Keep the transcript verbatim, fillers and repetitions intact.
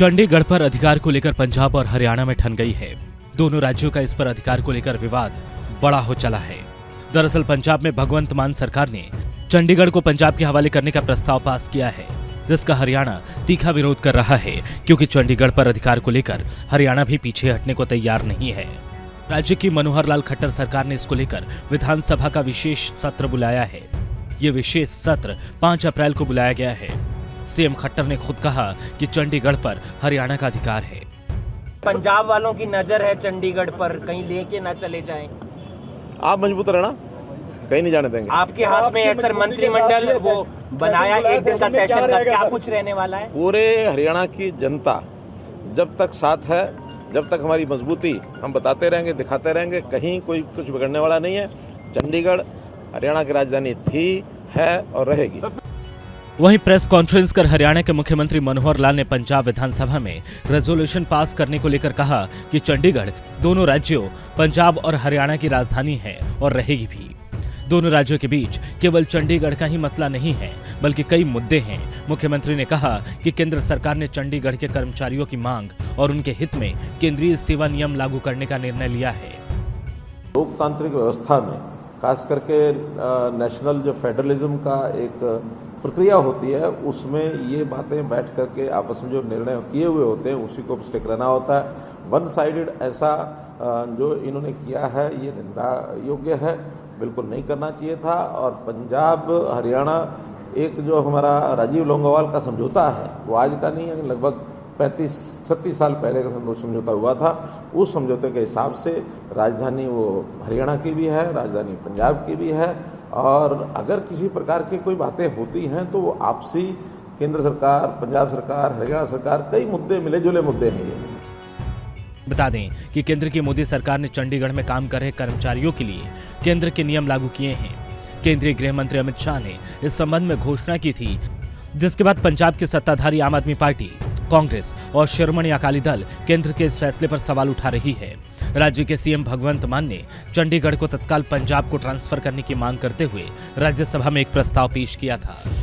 चंडीगढ़ पर अधिकार को लेकर पंजाब और हरियाणा में ठन गई है। दोनों राज्यों का इस पर अधिकार को लेकर विवाद बड़ा हो चला है। दरअसल पंजाब में भगवंत मान सरकार ने चंडीगढ़ को पंजाब के हवाले करने का प्रस्ताव पास किया है, जिसका हरियाणा तीखा विरोध कर रहा है, क्योंकि चंडीगढ़ पर अधिकार को लेकर हरियाणा भी पीछे हटने को तैयार नहीं है। राज्य की मनोहर लाल खट्टर सरकार ने इसको लेकर विधानसभा का विशेष सत्र बुलाया है। ये विशेष सत्र पाँच अप्रैल को बुलाया गया है। सीएम खट्टर ने खुद कहा कि चंडीगढ़ पर हरियाणा का अधिकार है। पंजाब वालों की नजर है चंडीगढ़ पर, कहीं लेके ना चले जाएं। आप मजबूत रहना, कहीं नहीं जाने देंगे। आपके हाथ में है सर मंत्रिमंडल, वो बनाया एक दिन का सेशन का, क्या कुछ रहने वाला है? पूरे हरियाणा की जनता जब तक साथ है, जब तक हमारी मजबूती, हम बताते रहेंगे, दिखाते रहेंगे, कहीं कोई कुछ बिगड़ने वाला नहीं है। चंडीगढ़ हरियाणा की राजधानी थी, है और रहेगी। वहीं प्रेस कॉन्फ्रेंस कर हरियाणा के मुख्यमंत्री मनोहर लाल ने पंजाब विधानसभा में रेजोल्यूशन पास करने को लेकर कहा कि चंडीगढ़ दोनों राज्यों पंजाब और हरियाणा की राजधानी है और रहेगी भी। दोनों राज्यों के बीच केवल चंडीगढ़ का ही मसला नहीं है, बल्कि कई मुद्दे हैं। मुख्यमंत्री ने कहा कि केंद्र सरकार ने चंडीगढ़ के कर्मचारियों की मांग और उनके हित में केंद्रीय सेवा नियम लागू करने का निर्णय लिया है। लोकतांत्रिक व्यवस्था में खास करके नेशनल जो फेडरलिज्म का एक प्रक्रिया होती है, उसमें ये बातें बैठ करके आपस में जो निर्णय किए हुए होते हैं उसी को स्टिक रहना होता है। वन साइडेड ऐसा जो इन्होंने किया है ये निंदा योग्य है, बिल्कुल नहीं करना चाहिए था। और पंजाब हरियाणा एक जो हमारा राजीव लोंगोवाल का समझौता है वो आज का नहीं है, लगभग पैंतीस छत्तीस साल पहले का समझौता हुआ था। उस समझौते के हिसाब से राजधानी वो हरियाणा की भी है, राजधानी पंजाब की भी है। और अगर किसी प्रकार की कोई बातें होती हैं तो वो आपसी केंद्र सरकार, पंजाब सरकार, हरियाणा सरकार, कई मुद्दे मिले जुले मुद्दे हैं ये। बता दें कि केंद्र की मोदी सरकार ने चंडीगढ़ में काम कर रहे कर्मचारियों के लिए केंद्र के नियम लागू किए हैं। केंद्रीय गृह मंत्री अमित शाह ने इस संबंध में घोषणा की थी, जिसके बाद पंजाब की सत्ताधारी आम आदमी पार्टी, कांग्रेस और शिरोमणि अकाली दल केंद्र के इस फैसले पर सवाल उठा रही है। राज्य के सीएम भगवंत मान ने चंडीगढ़ को तत्काल पंजाब को ट्रांसफर करने की मांग करते हुए राज्यसभा में एक प्रस्ताव पेश किया था।